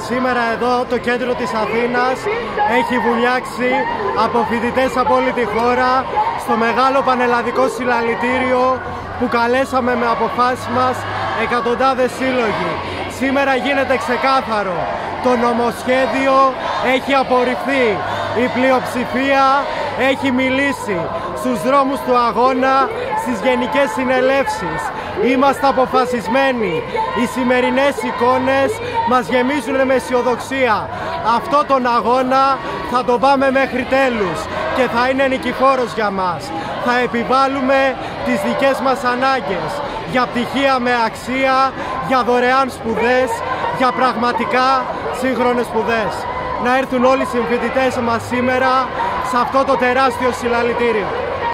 Σήμερα εδώ το κέντρο της Αθήνας έχει βουλιάξει από φοιτητές από όλη τη χώρα στο μεγάλο πανελλαδικό συλλαλητήριο που καλέσαμε με αποφάσεις μας εκατοντάδες σύλλογοι. Σήμερα γίνεται ξεκάθαρο, το νομοσχέδιο έχει απορριφθεί, η πλειοψηφία έχει μιλήσει στους δρόμους του αγώνα, στις γενικές συνελεύσεις. Είμαστε αποφασισμένοι, οι σημερινές εικόνες μας γεμίζουν με αισιοδοξία. Αυτό τον αγώνα θα τον πάμε μέχρι τέλους και θα είναι νικηφόρος για μας. Θα επιβάλλουμε τις δικές μας ανάγκες για πτυχία με αξία, για δωρεάν σπουδές, για πραγματικά σύγχρονες σπουδές. Να έρθουν όλοι οι συμφοιτητές μας σήμερα σε αυτό το τεράστιο συλλαλητήριο.